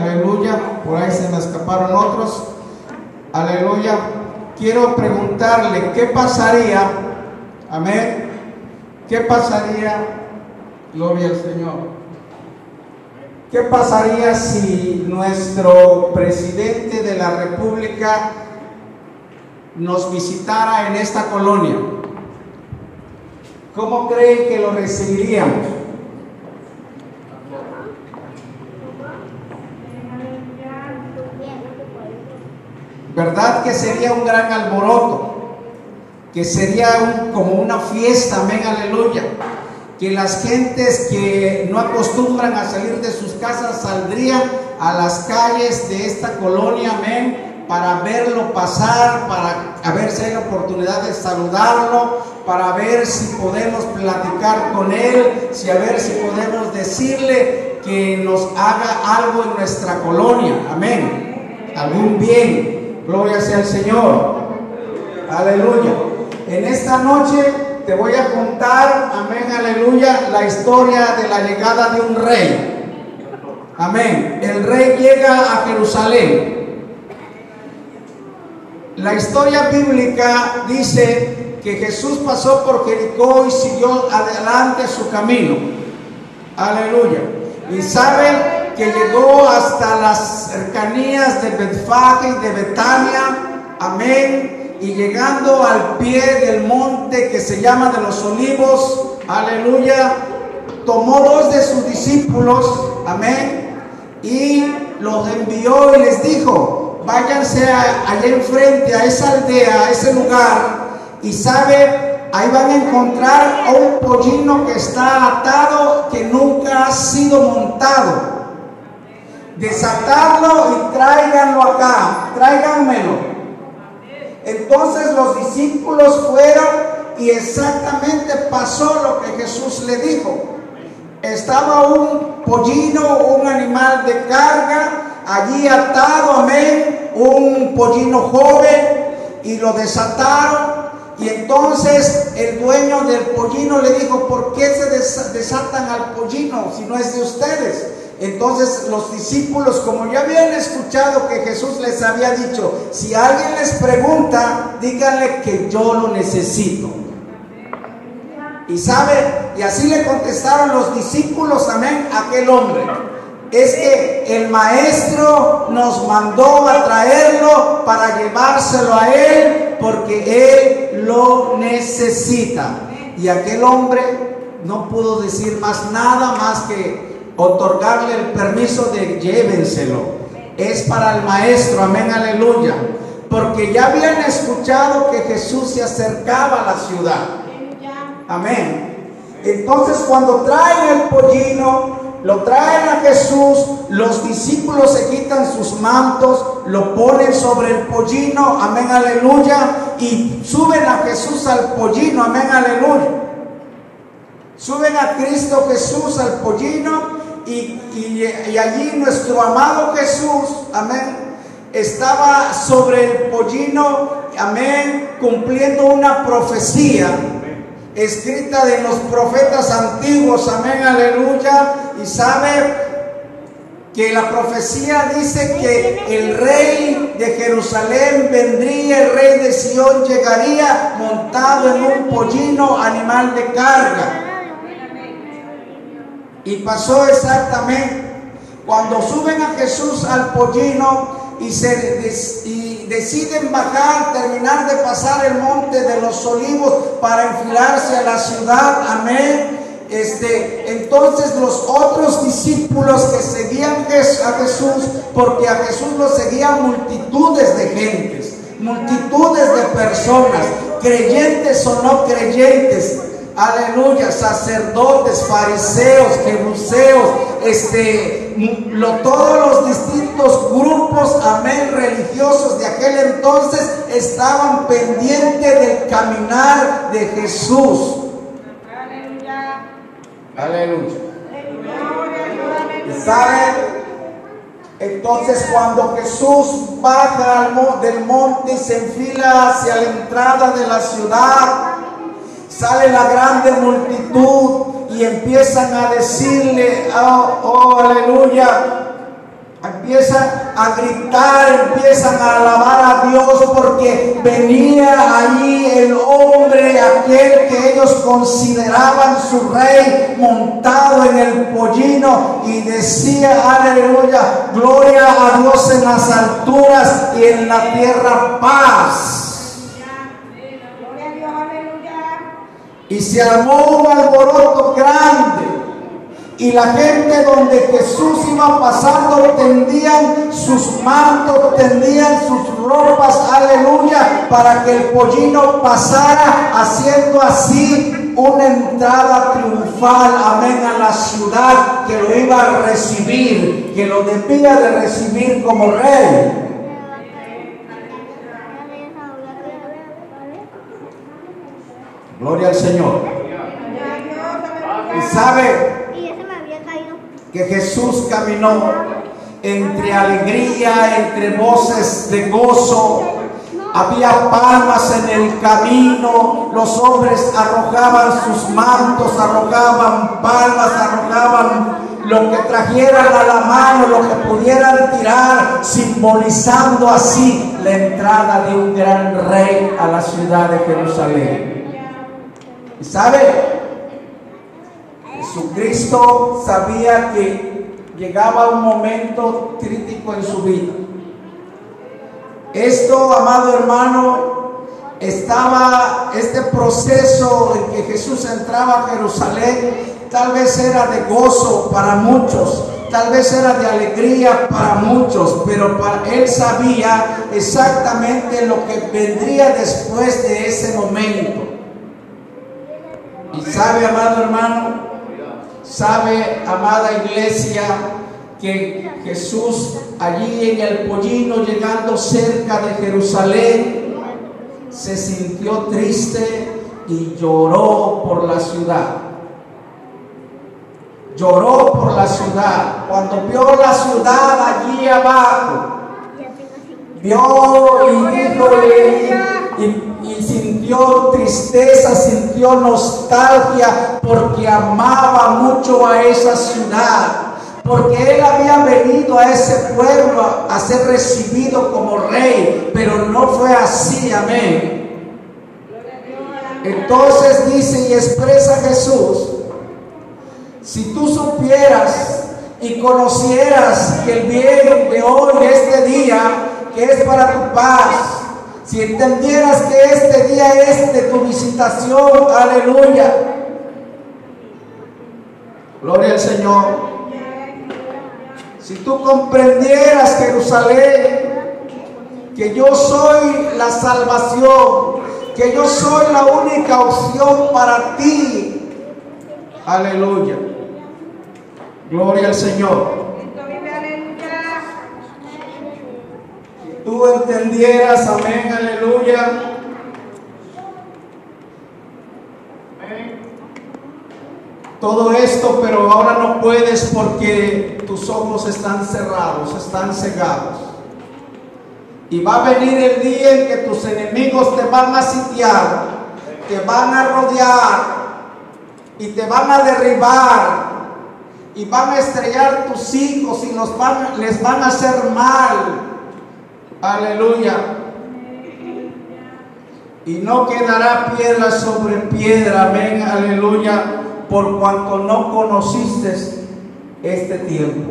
aleluya, por ahí se me escaparon otros, aleluya. Quiero preguntarle, ¿qué pasaría? Amén. ¿Qué pasaría? Gloria al Señor. ¿Qué pasaría si nuestro presidente de la República nos visitara en esta colonia? ¿Cómo creen que lo recibiríamos? ¿Verdad que sería un gran alboroto? Que sería como una fiesta, amén, aleluya. Que las gentes que no acostumbran a salir de sus casas saldrían a las calles de esta colonia, amén, para verlo pasar, para ver si hay la oportunidad de saludarlo, para ver si podemos platicar con él, a ver si podemos decirle que nos haga algo en nuestra colonia, amén, algún bien. Gloria sea al Señor, aleluya. En esta noche te voy a contar, amén, aleluya, la historia de la llegada de un rey. Amén. El rey llega a Jerusalén. La historia bíblica dice que Jesús pasó por Jericó y siguió adelante su camino. Aleluya. Y saben que llegó hasta las cercanías de Betfage y de Betania. Amén. Y llegando al pie del monte que se llama de los Olivos, aleluya, tomó 2 de sus discípulos, amén, y los envió y les dijo: váyanse allá enfrente a esa aldea, a ese lugar, y sabe, ahí van a encontrar a un pollino que está atado, que nunca ha sido montado. Desatadlo y tráiganlo acá, tráiganmelo. Entonces los discípulos fueron y exactamente pasó lo que Jesús le dijo. Estaba un pollino, un animal de carga, allí atado, amén, un pollino joven, y lo desataron. Y entonces el dueño del pollino le dijo: ¿por qué se desatan al pollino si no es de ustedes? Entonces los discípulos, como ya habían escuchado que Jesús les había dicho: si alguien les pregunta, díganle que yo lo necesito. Y sabe, y así le contestaron los discípulos, amén, a aquel hombre: es que el maestro nos mandó a traerlo para llevárselo a él, porque él lo necesita. Y aquel hombre no pudo decir más nada más que otorgarle el permiso de llévenselo. Es para el maestro, amén, aleluya, porque ya habían escuchado que Jesús se acercaba a la ciudad, amén. Entonces cuando traen el pollino, lo traen a Jesús, los discípulos se quitan sus mantos, lo ponen sobre el pollino, amén, aleluya, y suben a Jesús al pollino, amén, aleluya. Suben a Cristo Jesús al pollino, y allí nuestro amado Jesús, amén, estaba sobre el pollino, amén, cumpliendo una profecía escrita de los profetas antiguos, amén, aleluya. Y sabe que la profecía dice que el rey de Jerusalén vendría, el rey de Sión llegaría montado en un pollino, animal de carga. Y pasó exactamente. Cuando suben a Jesús al pollino y deciden bajar, terminar de pasar el monte de los Olivos para enfilarse a la ciudad, amén. Entonces los otros discípulos que seguían a Jesús, porque a Jesús lo seguían multitudes de gentes, multitudes de personas, creyentes o no creyentes, aleluya, sacerdotes, fariseos, jebuseos, todos los distintos grupos, amén, religiosos de aquel entonces estaban pendientes del caminar de Jesús. Aleluya. ¿Saben? Entonces cuando Jesús baja del monte y se enfila hacia la entrada de la ciudad, sale la grande multitud y empiezan a decirle, oh aleluya, empiezan a gritar, empiezan a alabar a Dios, porque venía allí el hombre, aquel que ellos consideraban su rey, montado en el pollino, y decía: aleluya, gloria a Dios en las alturas y en la tierra paz. Y se armó un alboroto grande, y la gente donde Jesús iba pasando tendían sus mantos, tendían sus ropas, aleluya, para que el pollino pasara, haciendo así una entrada triunfal, amén, a la ciudad que lo iba a recibir, que lo debía de recibir como rey. Gloria al Señor. Y sabe que Jesús caminó entre alegría, entre voces de gozo. Había palmas en el camino. Los hombres arrojaban sus mantos, arrojaban palmas, arrojaban lo que trajeran a la mano, lo que pudieran tirar, simbolizando así la entrada de un gran rey a la ciudad de Jerusalén. ¿Y sabe? Jesucristo sabía que llegaba un momento crítico en su vida. Esto, amado hermano, estaba este proceso en que Jesús entraba a Jerusalén. Tal vez era de gozo para muchos, tal vez era de alegría para muchos, pero él sabía exactamente lo que vendría después de ese momento. Y sabe, amado hermano, sabe, amada iglesia, que Jesús allí en el pollino, llegando cerca de Jerusalén, se sintió triste y lloró por la ciudad. Lloró por la ciudad. Cuando vio la ciudad allí abajo, vio y dijo, y sintió tristeza, sintió nostalgia, porque amaba mucho a esa ciudad, porque él había venido a ese pueblo a ser recibido como rey, pero no fue así, amén. Entonces dice y expresa Jesús: si tú supieras y conocieras que el bien de hoy, este día, que es para tu paz, si entendieras que este día es de tu visitación, aleluya, gloria al Señor. Si tú comprendieras, Jerusalén, que yo soy la salvación, que yo soy la única opción para ti, aleluya, gloria al Señor. Tú entendieras, amén, aleluya, todo esto, pero ahora no puedes porque tus ojos están cerrados, están cegados. Y va a venir el día en que tus enemigos te van a sitiar, te van a rodear y te van a derribar, y van a estrellar tus hijos y les van a hacer mal. Aleluya. Y no quedará piedra sobre piedra, amén, aleluya, por cuanto no conociste este tiempo.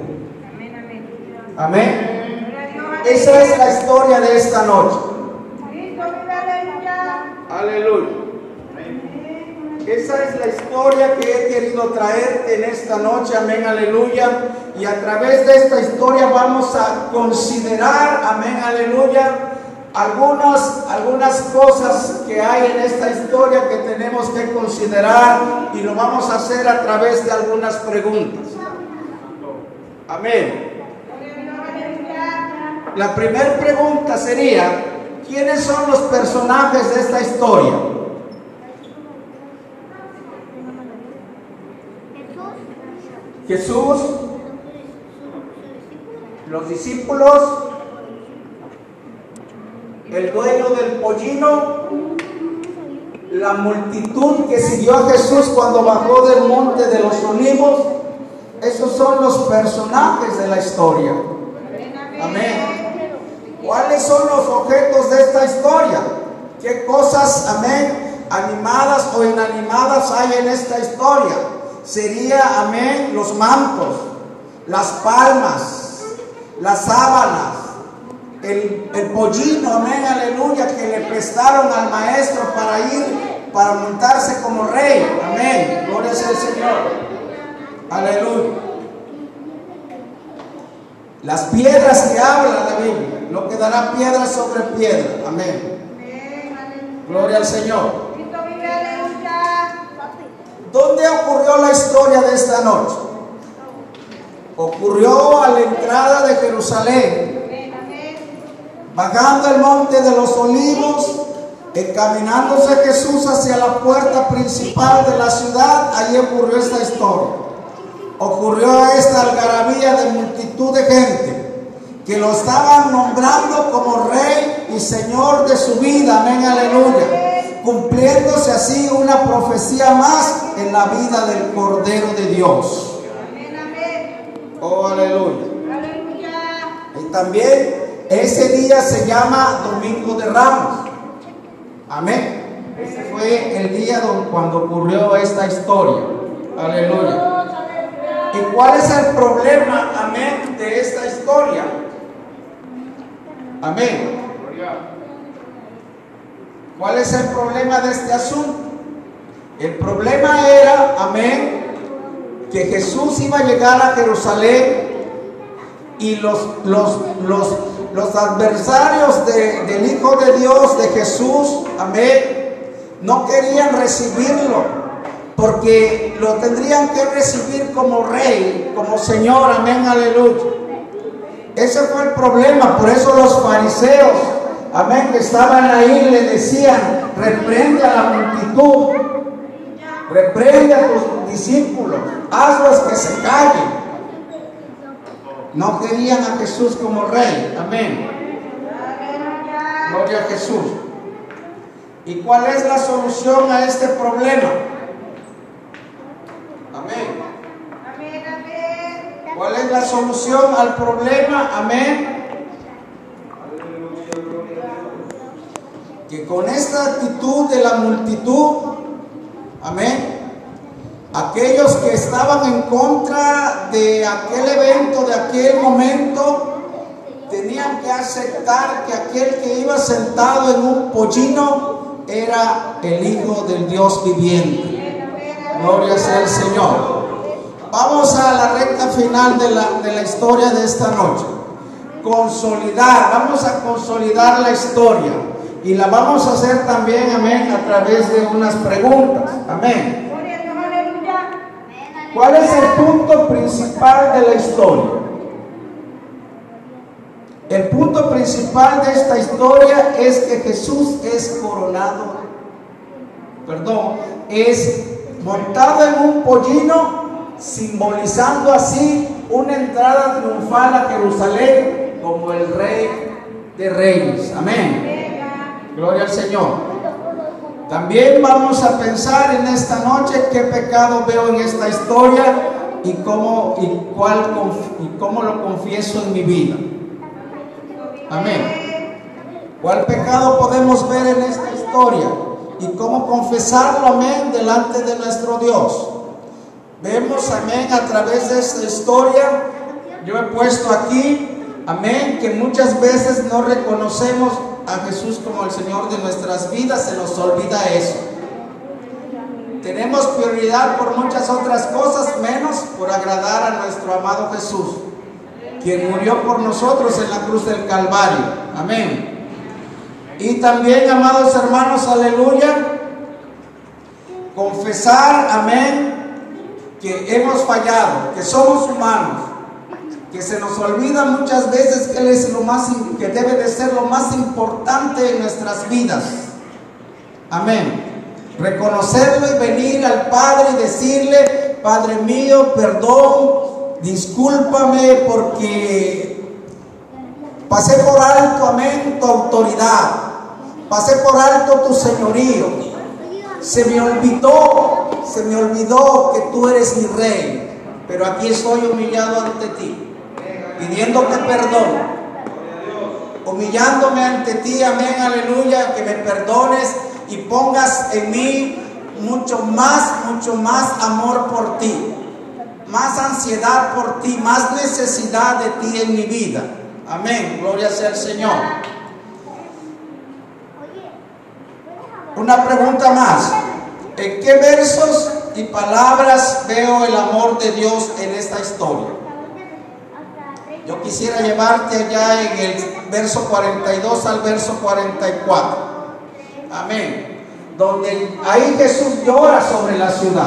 Amén. Esa es la historia de esta noche. Aleluya. Esa es la historia que he querido traerte en esta noche, amén, aleluya. Y a través de esta historia vamos a considerar, amén, aleluya, algunas cosas que hay en esta historia que tenemos que considerar, y lo vamos a hacer a través de algunas preguntas. Amén. La primera pregunta sería: ¿quiénes son los personajes de esta historia? Jesús, los discípulos, el dueño del pollino, la multitud que siguió a Jesús cuando bajó del monte de los olivos. Esos son los personajes de la historia. Amén. ¿Cuáles son los objetos de esta historia? ¿Qué cosas, amén, animadas o inanimadas hay en esta historia? Sería, amén, los mantos, las palmas, las sábanas, el pollino, amén, aleluya, que le prestaron al maestro para montarse como rey. Amén. Gloria sea al Señor. Aleluya. Las piedras que habla la Biblia, no quedará piedra sobre piedra. Amén. Gloria al Señor. ¿Dónde ocurrió la historia de esta noche? Ocurrió a la entrada de Jerusalén, bajando el monte de los Olivos, encaminándose Jesús hacia la puerta principal de la ciudad. Allí ocurrió esta historia. Ocurrió esta algarabía de multitud de gente que lo estaban nombrando como rey y señor de su vida. Amén, aleluya. Cumpliéndose así una profecía más en la vida del Cordero de Dios. Oh, aleluya. Y también ese día se llama Domingo de Ramos. Amén. Ese fue el día cuando ocurrió esta historia. Aleluya. ¿Y cuál es el problema, amén, de esta historia? Amén. ¿Cuál es el problema de este asunto? El problema era, amén, que Jesús iba a llegar a Jerusalén y los adversarios del Hijo de Dios, de Jesús, amén, no querían recibirlo, porque lo tendrían que recibir como rey, como Señor. Amén, aleluya. Ese fue el problema. Por eso los fariseos, amén, que estaban ahí, le decían: reprende a la multitud, reprende a tus discípulos, hazlos que se callen. No querían a Jesús como rey. Amén. Gloria a Jesús. ¿Y cuál es la solución a este problema? Amén. ¿Cuál es la solución al problema? Amén. Que con esta actitud de la multitud, amén, aquellos que estaban en contra de aquel evento, de aquel momento, tenían que aceptar que aquel que iba sentado en un pollino era el Hijo del Dios viviente. Gloria sea al Señor. Vamos a la recta final de la historia de esta noche. Vamos a consolidar la historia. Y la vamos a hacer también, amén, a través de unas preguntas. Amén. ¿Cuál es el punto principal de la historia? El punto principal de esta historia es que Jesús es es montado en un pollino, simbolizando así una entrada triunfal a Jerusalén como el Rey de Reyes. Amén. Gloria al Señor. También vamos a pensar en esta noche qué pecado veo en esta historia y cómo lo confieso en mi vida. Amén. ¿Cuál pecado podemos ver en esta historia y cómo confesarlo, amén, delante de nuestro Dios? Vemos, amén, a través de esta historia, yo he puesto aquí, amén, que muchas veces no reconocemos a Jesús como el Señor de nuestras vidas, se nos olvida eso. Tenemos prioridad por muchas otras cosas, menos por agradar a nuestro amado Jesús, quien murió por nosotros en la cruz del Calvario. Amén. Y también, amados hermanos, aleluya, confesar, amén, que hemos fallado, que somos humanos, que se nos olvida muchas veces que Él es que debe de ser lo más importante en nuestras vidas. Amén. Reconocerlo y venir al Padre y decirle: Padre mío, perdón, discúlpame porque pasé por alto, amén, tu autoridad, pasé por alto tu señorío, se me olvidó que tú eres mi rey, pero aquí estoy humillado ante ti, pidiéndote perdón. humillándome ante ti, amén, aleluya, que me perdones y pongas en mí mucho más amor por ti, más ansiedad por ti, más necesidad de ti en mi vida. Amén, gloria sea al Señor. Una pregunta más: ¿en qué versos y palabras veo el amor de Dios en esta historia? Yo quisiera llevarte allá en el verso 42 al verso 44. Amén. Donde ahí Jesús llora sobre la ciudad.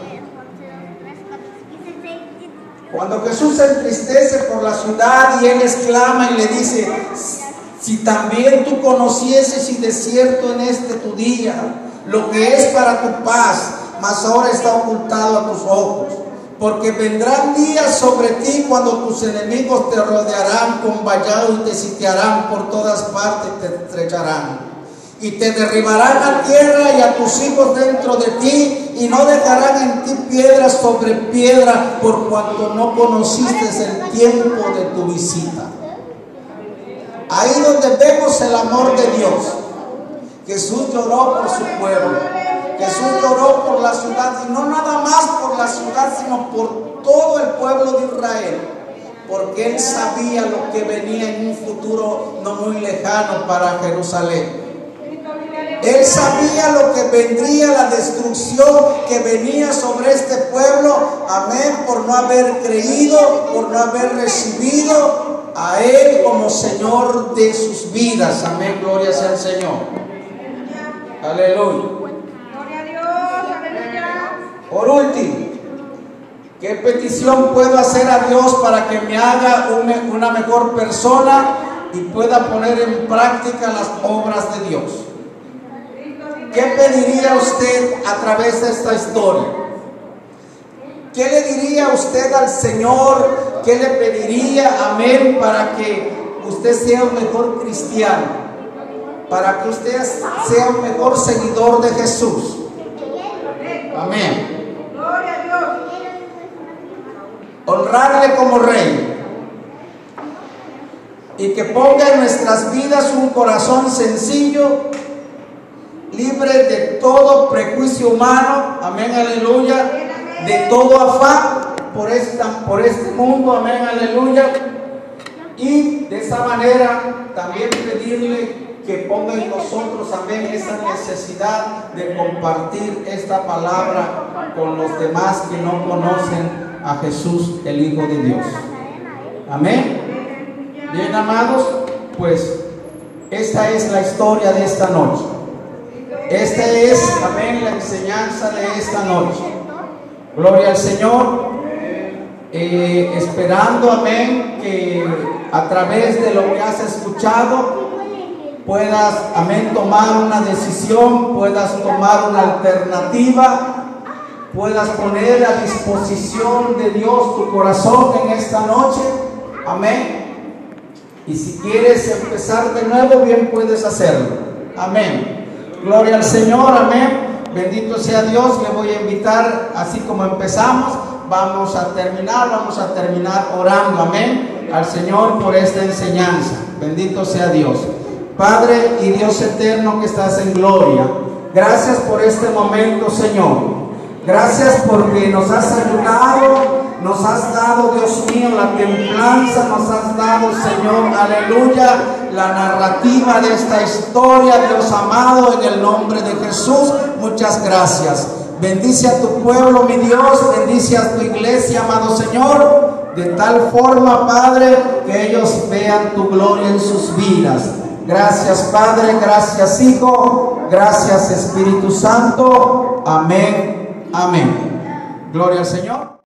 Cuando Jesús se entristece por la ciudad y Él exclama y le dice: si también tú conocieses y de cierto en este tu día lo que es para tu paz, mas ahora está ocultado a tus ojos. Porque vendrán días sobre ti cuando tus enemigos te rodearán con vallado y te sitiarán por todas partes, te estrecharán y te derribarán a tierra y a tus hijos dentro de ti, y no dejarán en ti piedra sobre piedra, por cuanto no conociste el tiempo de tu visita. Ahí donde vemos el amor de Dios. Jesús lloró por su pueblo. Jesús lloró por la ciudad, y no nada más por la ciudad, sino por todo el pueblo de Israel, porque Él sabía lo que venía en un futuro no muy lejano para Jerusalén. Él sabía lo que vendría, la destrucción que venía sobre este pueblo, amén, por no haber creído, por no haber recibido a Él como Señor de sus vidas. Amén, gloria sea al Señor. Aleluya. Por último, ¿qué petición puedo hacer a Dios para que me haga una mejor persona y pueda poner en práctica las obras de Dios? ¿Qué pediría usted a través de esta historia? ¿Qué le diría usted al Señor? ¿Qué le pediría, amén, para que usted sea un mejor cristiano? Para que usted sea un mejor seguidor de Jesús. Amén. Honrarle como Rey, y que ponga en nuestras vidas un corazón sencillo, libre de todo prejuicio humano, amén, aleluya, de todo afán por este mundo, amén, aleluya, y de esa manera también pedirle que ponga en nosotros, amén, esa necesidad de compartir esta palabra con los demás que no conocen a Jesús, el Hijo de Dios. Amén. Bien, amados, pues esta es la historia de esta noche. Esta es, amén, la enseñanza de esta noche. Gloria al Señor. Esperando, amén, que a través de lo que has escuchado puedas, amén, tomar una decisión, puedas tomar una alternativa, puedas poner a disposición de Dios tu corazón en esta noche, amén. Y si quieres empezar de nuevo, bien puedes hacerlo, amén. Gloria al Señor, amén. Bendito sea Dios. Le voy a invitar, así como empezamos, vamos a terminar orando, amén, al Señor por esta enseñanza. Bendito sea Dios. Padre y Dios eterno que estás en gloria, gracias por este momento, Señor. Gracias porque nos has ayudado, nos has dado, Dios mío, la templanza, nos has dado, Señor, aleluya, la narrativa de esta historia, Dios amado, en el nombre de Jesús. Muchas gracias. Bendice a tu pueblo, mi Dios, bendice a tu iglesia, amado Señor, de tal forma, Padre, que ellos vean tu gloria en sus vidas. Gracias, Padre, gracias, Hijo, gracias, Espíritu Santo. Amén. Amén. Gloria al Señor.